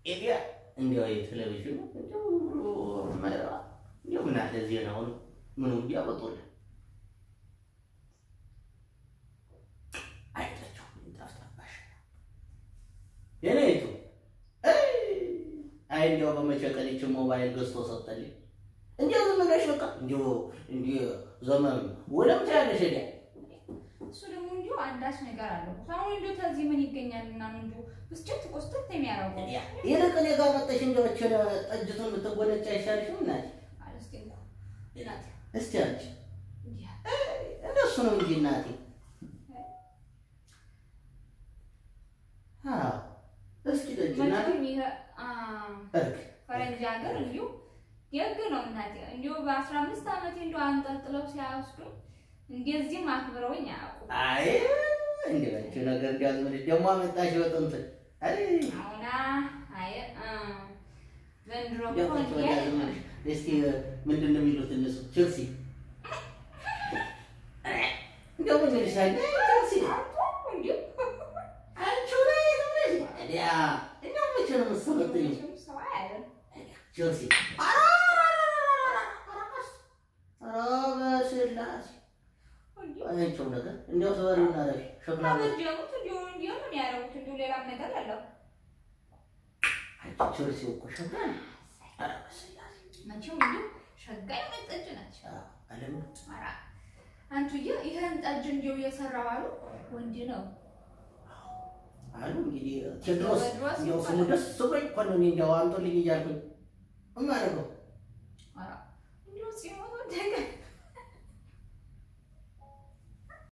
ኤዲያ እንዲያው የቴሌቪዥን እንዲያው ማይራ እንዲያው ምን አለ ዜናውን ምኑ ቢያወጡልን አይታችሁ እንጣፍጣባሽ የኔቱ አይ እንዲያው በመቸቀልች ሞባይል ገዝቶ ሰጠልኝ እንዲያው ምን ብለሽ በቃ እንዲያው ዘመን ወለም ታያለሽ ሄዳ እሱ ደግሞ እንዲያው አንዳች ነገር አለው አሁን እንዲያው ታዚህ ምን ይገኛልና ነው እንዲያው ብስጭት ቆስጠት የሚያረጋው ይልቅ ጋር መጣሽ እንዲያው ጠጅቱን ብትጎነጫ አይሻልሽም እናት አለስቲንኩ እናት እስቲ አንቺ እነሱ ነው እንጂ እናቴ እስኪ ደጅና ፈረንጅ ሀገር እንዲሁ የግ ነው እናቴ እንዲሁ በ15 አመት እንዲሁ አንጠልጥለው ሲያወስዱ እንደዚህ ማክብረውኝ አያውቁም አይ እንደዚህ ነገር እንዲያዝምልሽ ደግሞ አመጣሽ ወጥንት አይ አውና አይ ዘንድሮ እስቲ ምንድነው የሚሉት እነሱ ቸልሲ እንደው ምን ይልሻል ቸልሲ እንዲሁ ያ እንደው መቼ ነው የምትሰበጥኝ ቸልሲ አራበስላስ አንቺው ነገር እንደው ሰወሪና አረፍ ሸክላ ወጀሙት እንዲሁ ነው ያረውት እንዲሁ ሌላም ነገር አለው ቸልሲ እኮ ሸክላ አራበስላስ መቼም እንዲሁ ሸጋይ መጠጅ ናቸው አለም አራ አንቺዬ ይሄን ጠጅ እንዲሁ የሰራው አሉ ወንድ ነው አሉ እንግዲህ ቴድሮስ እንደው ስሙ ደስ ብሎኝ እኮ ነው እንደው አንቶልኝ እያልኩኝ እማረገው አራ እንዲሁ ሲሞት ደገ